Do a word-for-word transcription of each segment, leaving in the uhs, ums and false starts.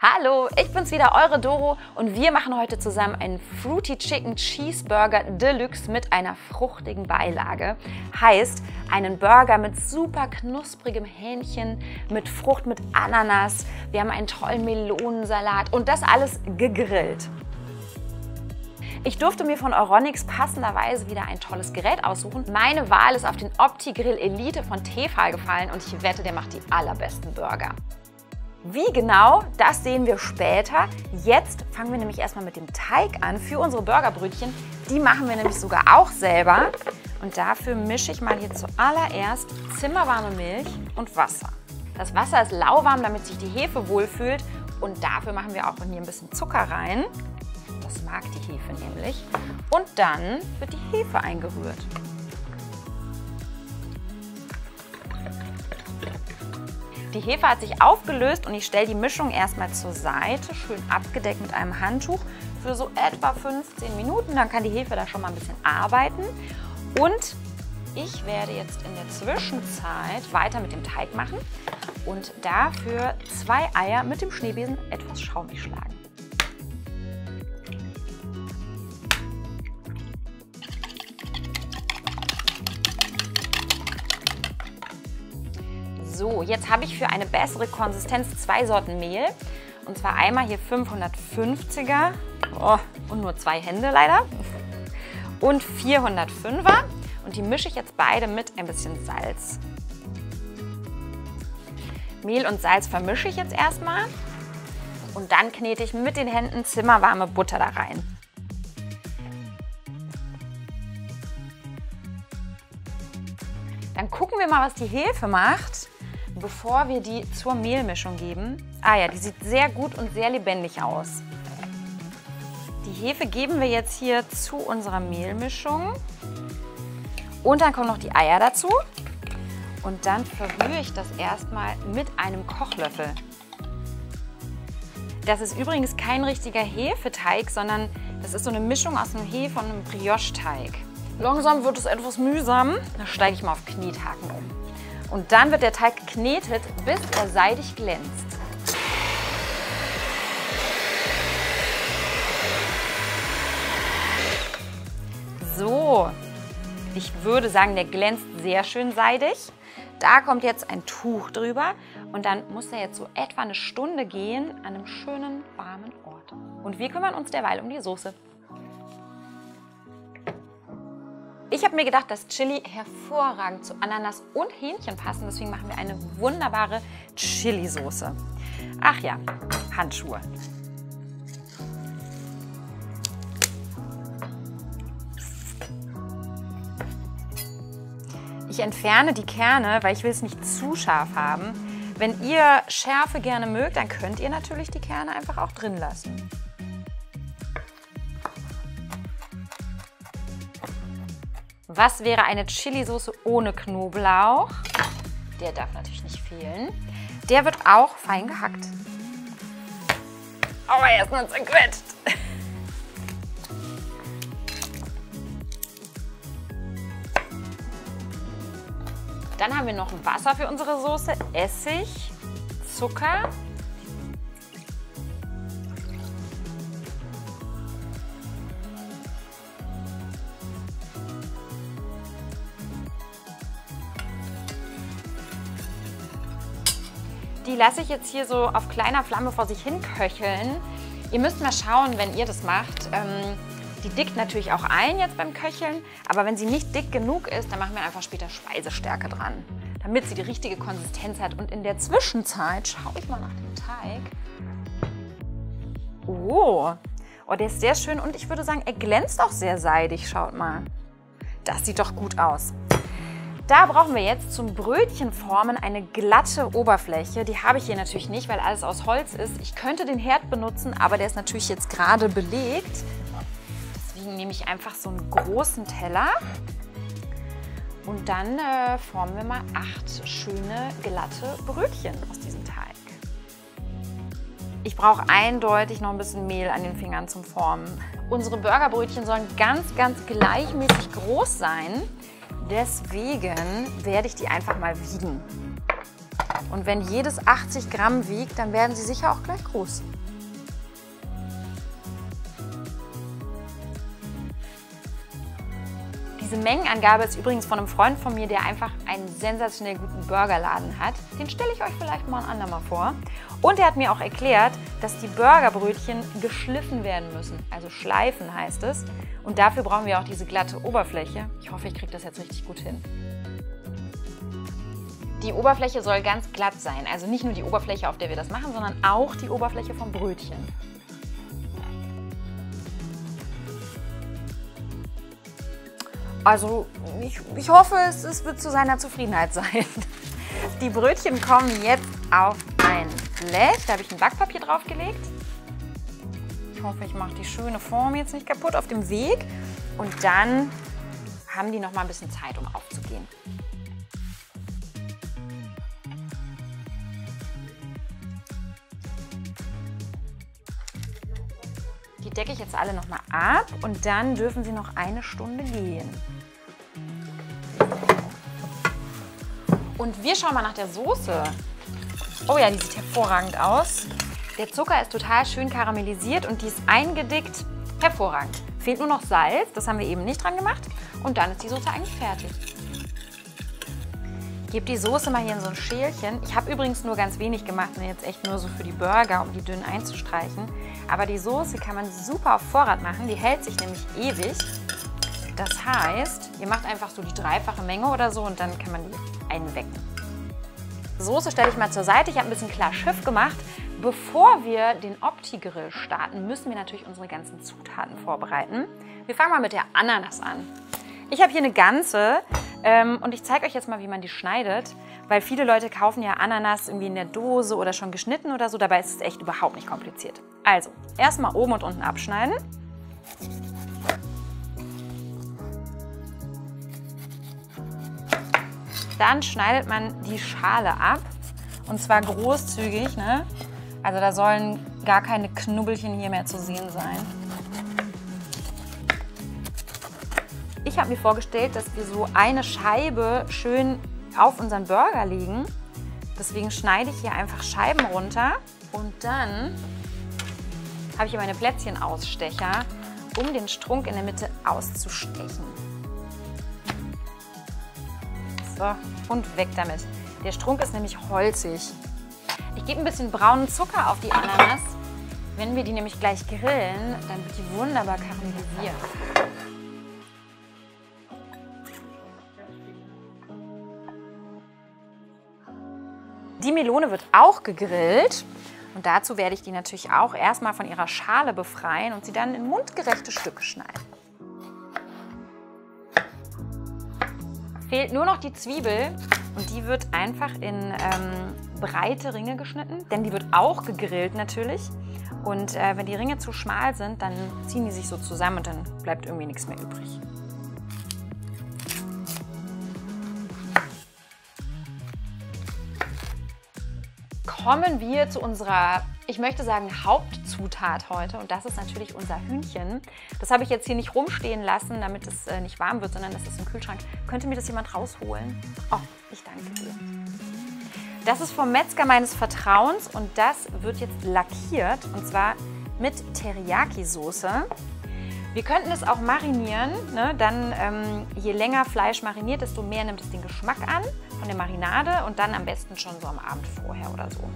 Hallo, ich bin's wieder, eure Doro und wir machen heute zusammen einen Fruity Chicken Cheeseburger Deluxe mit einer fruchtigen Beilage. Heißt, einen Burger mit super knusprigem Hähnchen, mit Frucht, mit Ananas. Wir haben einen tollen Melonensalat und das alles gegrillt. Ich durfte mir von Euronics passenderweise wieder ein tolles Gerät aussuchen. Meine Wahl ist auf den Opti-Grill Elite von Tefal gefallen und ich wette, der macht die allerbesten Burger. Wie genau, das sehen wir später. Jetzt fangen wir nämlich erstmal mit dem Teig an für unsere Burgerbrötchen. Die machen wir nämlich sogar auch selber. Und dafür mische ich mal hier zuallererst zimmerwarme Milch und Wasser. Das Wasser ist lauwarm, damit sich die Hefe wohlfühlt. Und dafür machen wir auch hier ein bisschen Zucker rein. Das mag die Hefe nämlich. Und dann wird die Hefe eingerührt. Die Hefe hat sich aufgelöst und ich stelle die Mischung erstmal zur Seite, schön abgedeckt mit einem Handtuch für so etwa fünfzehn Minuten. Dann kann die Hefe da schon mal ein bisschen arbeiten. Und ich werde jetzt in der Zwischenzeit weiter mit dem Teig machen und dafür zwei Eier mit dem Schneebesen etwas schaumig schlagen. So, jetzt habe ich für eine bessere Konsistenz zwei Sorten Mehl. Und zwar einmal hier fünfhundertfünfziger oh, und nur zwei Hände leider. Und vierhundertfünfer. Und die mische ich jetzt beide mit ein bisschen Salz. Mehl und Salz vermische ich jetzt erstmal. Und dann knete ich mit den Händen zimmerwarme Butter da rein. Dann gucken wir mal, was die Hefe macht, bevor wir die zur Mehlmischung geben. Ah ja, die sieht sehr gut und sehr lebendig aus. Die Hefe geben wir jetzt hier zu unserer Mehlmischung. Und dann kommen noch die Eier dazu. Und dann verrühre ich das erstmal mit einem Kochlöffel. Das ist übrigens kein richtiger Hefeteig, sondern das ist so eine Mischung aus einem Hefe- und einem Brioche-Teig. Langsam wird es etwas mühsam. Da steige ich mal auf Knethaken um. Und dann wird der Teig geknetet, bis er seidig glänzt. So, ich würde sagen, der glänzt sehr schön seidig. Da kommt jetzt ein Tuch drüber und dann muss er jetzt so etwa eine Stunde gehen an einem schönen, warmen Ort. Und wir kümmern uns derweil um die Soße. Ich habe mir gedacht, dass Chili hervorragend zu Ananas und Hähnchen passen. Deswegen machen wir eine wunderbare Chili-Soße. Ach ja, Handschuhe. Ich entferne die Kerne, weil ich will es nicht zu scharf haben. Wenn ihr Schärfe gerne mögt, dann könnt ihr natürlich die Kerne einfach auch drin lassen. Was wäre eine Chili-Soße ohne Knoblauch? Der darf natürlich nicht fehlen. Der wird auch fein gehackt. Oh, er ist nur zerquetscht. Dann haben wir noch Wasser für unsere Soße, Essig, Zucker. Die lasse ich jetzt hier so auf kleiner Flamme vor sich hin köcheln. Ihr müsst mal schauen, wenn ihr das macht. Ähm, die dickt natürlich auch ein jetzt beim Köcheln, aber wenn sie nicht dick genug ist, dann machen wir einfach später Speisestärke dran, damit sie die richtige Konsistenz hat. Und in der Zwischenzeit schaue ich mal nach dem Teig. Oh, oh, der ist sehr schön und ich würde sagen, er glänzt auch sehr seidig. Schaut mal, das sieht doch gut aus. Da brauchen wir jetzt zum Brötchenformen eine glatte Oberfläche. Die habe ich hier natürlich nicht, weil alles aus Holz ist. Ich könnte den Herd benutzen, aber der ist natürlich jetzt gerade belegt. Deswegen nehme ich einfach so einen großen Teller und dann äh, formen wir mal acht schöne glatte Brötchen aus diesem Teig. Ich brauche eindeutig noch ein bisschen Mehl an den Fingern zum Formen. Unsere Burgerbrötchen sollen ganz, ganz gleichmäßig groß sein. Deswegen werde ich die einfach mal wiegen. Und wenn jedes achtzig Gramm wiegt, dann werden sie sicher auch gleich groß. Diese Mengenangabe ist übrigens von einem Freund von mir, der einfach einen sensationell guten Burgerladen hat. Den stelle ich euch vielleicht mal ein andermal vor. Und er hat mir auch erklärt, dass die Burgerbrötchen geschliffen werden müssen. Also schleifen heißt es. Und dafür brauchen wir auch diese glatte Oberfläche. Ich hoffe, ich kriege das jetzt richtig gut hin. Die Oberfläche soll ganz glatt sein. Also nicht nur die Oberfläche, auf der wir das machen, sondern auch die Oberfläche vom Brötchen. Also ich, ich hoffe, es, es wird zu seiner Zufriedenheit sein. Die Brötchen kommen jetzt auf ein Blech. Da habe ich ein Backpapier draufgelegt. Ich hoffe, ich mache die schöne Form jetzt nicht kaputt auf dem Weg. Und dann haben die noch mal ein bisschen Zeit, um aufzugehen. Die decke ich jetzt alle noch mal ab und dann dürfen sie noch eine Stunde gehen. Und wir schauen mal nach der Soße. Oh ja, die sieht hervorragend aus. Der Zucker ist total schön karamellisiert und die ist eingedickt. Hervorragend. Fehlt nur noch Salz, das haben wir eben nicht dran gemacht. Und dann ist die Soße eigentlich fertig. Ich gebe die Soße mal hier in so ein Schälchen. Ich habe übrigens nur ganz wenig gemacht, ne, jetzt echt nur so für die Burger, um die dünn einzustreichen. Aber die Soße kann man super auf Vorrat machen, die hält sich nämlich ewig. Das heißt, ihr macht einfach so die dreifache Menge oder so und dann kann man die einwecken. Soße stelle ich mal zur Seite. Ich habe ein bisschen klar Schiff gemacht. Bevor wir den Opti-Grill starten, müssen wir natürlich unsere ganzen Zutaten vorbereiten. Wir fangen mal mit der Ananas an. Ich habe hier eine ganze ähm, und ich zeige euch jetzt mal, wie man die schneidet, weil viele Leute kaufen ja Ananas irgendwie in der Dose oder schon geschnitten oder so. Dabei ist es echt überhaupt nicht kompliziert. Also, erstmal oben und unten abschneiden. Dann schneidet man die Schale ab und zwar großzügig, ne? Also da sollen gar keine Knubbelchen hier mehr zu sehen sein. Ich habe mir vorgestellt, dass wir so eine Scheibe schön auf unseren Burger legen. Deswegen schneide ich hier einfach Scheiben runter und dann habe ich hier meine Plätzchenausstecher, um den Strunk in der Mitte auszustechen. So, und weg damit. Der Strunk ist nämlich holzig. Ich gebe ein bisschen braunen Zucker auf die Ananas. Wenn wir die nämlich gleich grillen, dann wird die wunderbar karamellisiert. Die Melone wird auch gegrillt. Und dazu werde ich die natürlich auch erstmal von ihrer Schale befreien und sie dann in mundgerechte Stücke schneiden. Fehlt nur noch die Zwiebel und die wird einfach in ähm, breite Ringe geschnitten, denn die wird auch gegrillt natürlich. Und äh, wenn die Ringe zu schmal sind, dann ziehen die sich so zusammen und dann bleibt irgendwie nichts mehr übrig. Kommen wir zu unserer, ich möchte sagen, Hauptzutat heute und das ist natürlich unser Hühnchen. Das habe ich jetzt hier nicht rumstehen lassen, damit es äh, nicht warm wird, sondern das ist im Kühlschrank. Könnte mir das jemand rausholen? Oh, ich danke dir. Das ist vom Metzger meines Vertrauens und das wird jetzt lackiert und zwar mit Teriyaki-Soße. Wir könnten es auch marinieren, ne? Dann ähm, je länger Fleisch mariniert, desto mehr nimmt es den Geschmack an von der Marinade und dann am besten schon so am Abend vorher oder so.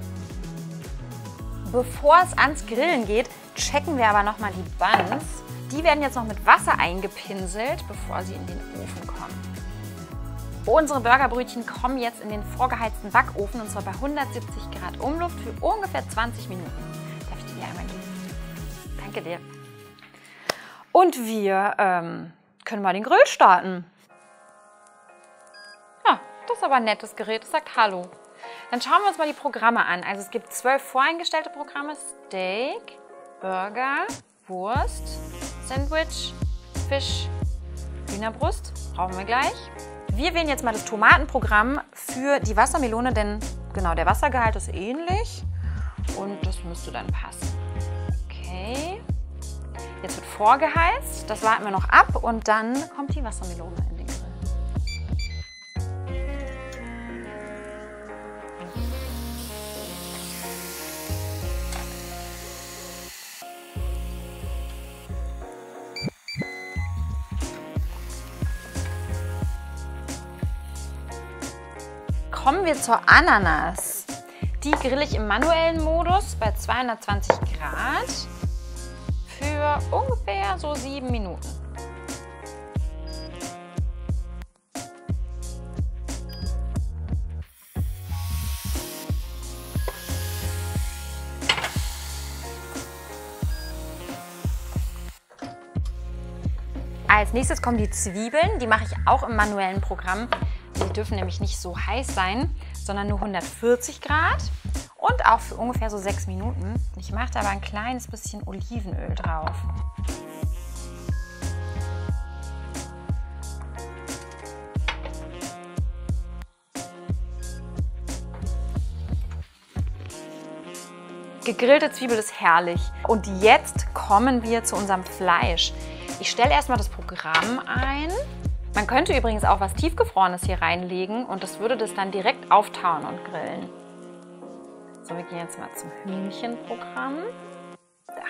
Bevor es ans Grillen geht, checken wir aber nochmal die Buns. Die werden jetzt noch mit Wasser eingepinselt, bevor sie in den Ofen kommen. Unsere Burgerbrötchen kommen jetzt in den vorgeheizten Backofen und zwar bei hundertsiebzig Grad Umluft für ungefähr zwanzig Minuten. Darf ich dir einmal geben? Danke dir. Und wir ähm, können mal den Grill starten. Ja, das ist aber ein nettes Gerät, das sagt Hallo. Dann schauen wir uns mal die Programme an. Also es gibt zwölf voreingestellte Programme. Steak, Burger, Wurst, Sandwich, Fisch, Hühnerbrust. Brauchen wir gleich. Wir wählen jetzt mal das Tomatenprogramm für die Wassermelone, denn genau, der Wassergehalt ist ähnlich und das müsste dann passen. Okay. Jetzt wird vorgeheizt, das warten wir noch ab und dann kommt die Wassermelone in den Grill. Kommen wir zur Ananas. Die grille ich im manuellen Modus bei zweihundertzwanzig Grad für ungefähr so sieben Minuten. Als nächstes kommen die Zwiebeln. Die mache ich auch im manuellen Programm. Die dürfen nämlich nicht so heiß sein, sondern nur hundertvierzig Grad und auch für ungefähr so sechs Minuten. Ich mache da aber ein kleines bisschen Olivenöl drauf. Gegrillte Zwiebel ist herrlich. Und jetzt kommen wir zu unserem Fleisch. Ich stelle erstmal das Programm ein. Man könnte übrigens auch was Tiefgefrorenes hier reinlegen und das würde das dann direkt auftauen und grillen. So, wir gehen jetzt mal zum Hühnchenprogramm. Da.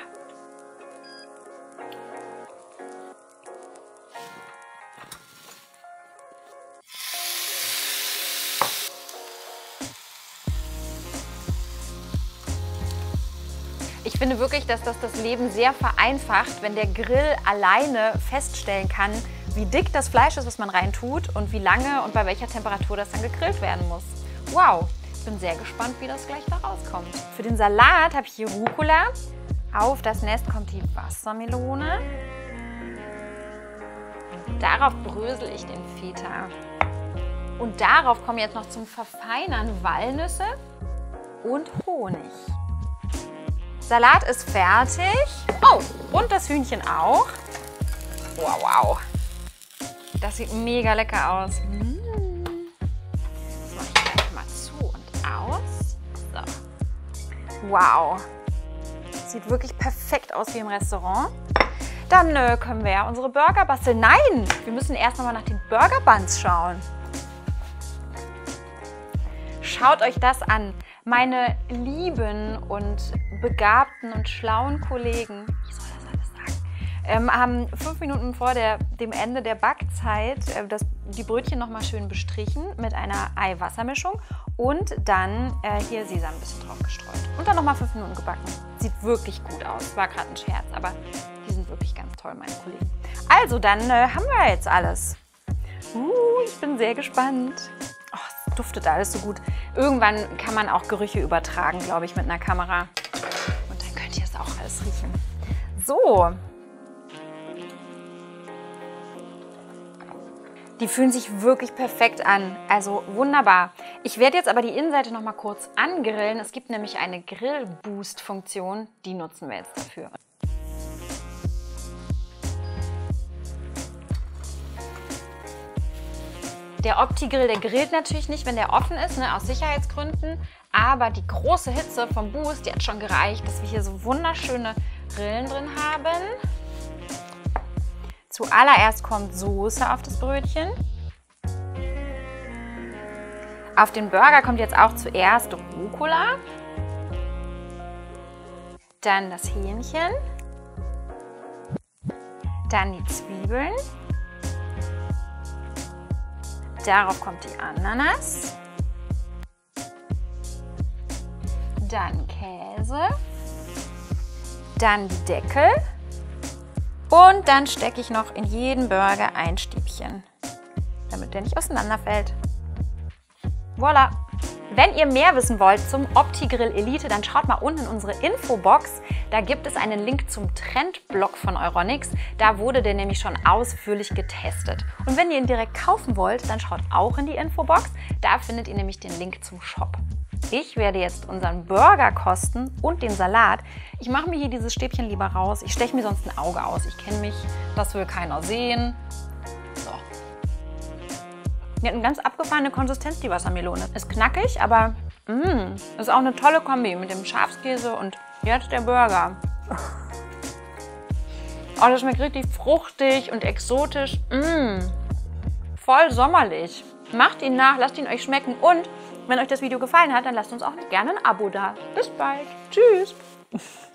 Ich finde wirklich, dass das das Leben sehr vereinfacht, wenn der Grill alleine feststellen kann, wie dick das Fleisch ist, was man rein tut und wie lange und bei welcher Temperatur das dann gegrillt werden muss. Wow, ich bin sehr gespannt, wie das gleich da rauskommt. Für den Salat habe ich hier Rucola. Auf das Nest kommt die Wassermelone. Darauf brösel ich den Feta. Und darauf kommen jetzt noch zum Verfeinern Walnüsse und Honig. Salat ist fertig. Oh, und das Hühnchen auch. Wow, wow. Das sieht mega lecker aus. Mm. Das mache ich gleich mal zu und aus. So. Wow. Sieht wirklich perfekt aus wie im Restaurant. Dann äh, können wir ja unsere Burger basteln. Nein, wir müssen erst nochmal nach den Burger Buns schauen. Schaut euch das an. Meine lieben und begabten und schlauen Kollegen, wie soll das alles sagen, ähm, haben fünf Minuten vor der, dem Ende der Backzeit äh, das, die Brötchen nochmal schön bestrichen mit einer Ei-Wasser-Mischung und dann äh, hier Sesam ein bisschen drauf gestreut. Und dann nochmal fünf Minuten gebacken. Sieht wirklich gut aus. War gerade ein Scherz, aber die sind wirklich ganz toll, meine Kollegen. Also, dann äh, haben wir jetzt alles. Uh, ich bin sehr gespannt. Oh, es duftet alles so gut. Irgendwann kann man auch Gerüche übertragen, glaube ich, mit einer Kamera. Und dann könnt ihr es auch alles riechen. So. Die fühlen sich wirklich perfekt an. Also wunderbar. Ich werde jetzt aber die Innenseite noch mal kurz angrillen. Es gibt nämlich eine Grill-Boost-Funktion. Die nutzen wir jetzt dafür. Der Opti-Grill, der grillt natürlich nicht, wenn der offen ist, ne, aus Sicherheitsgründen. Aber die große Hitze vom Boost, die hat schon gereicht, dass wir hier so wunderschöne Rillen drin haben. Zuallererst kommt Soße auf das Brötchen. Auf den Burger kommt jetzt auch zuerst Rucola. Dann das Hähnchen. Dann die Zwiebeln. Darauf kommt die Ananas. Dann Käse. Dann die Deckel. Und dann stecke ich noch in jeden Burger ein Stäbchen, damit der nicht auseinanderfällt. Voilà! Wenn ihr mehr wissen wollt zum Opti-Grill Elite, dann schaut mal unten in unsere Infobox. Da gibt es einen Link zum Trendblog von Euronics. Da wurde der nämlich schon ausführlich getestet. Und wenn ihr ihn direkt kaufen wollt, dann schaut auch in die Infobox. Da findet ihr nämlich den Link zum Shop. Ich werde jetzt unseren Burger kosten und den Salat. Ich mache mir hier dieses Stäbchen lieber raus. Ich steche mir sonst ein Auge aus. Ich kenne mich, das will keiner sehen. So. Die hat eine ganz abgefahrene Konsistenz, die Wassermelone. Ist knackig, aber mh, ist auch eine tolle Kombi mit dem Schafskäse und jetzt der Burger. Oh, das schmeckt richtig fruchtig und exotisch. Mh, voll sommerlich. Macht ihn nach, lasst ihn euch schmecken und wenn euch das Video gefallen hat, dann lasst uns auch gerne ein Abo da. Bis bald. Tschüss.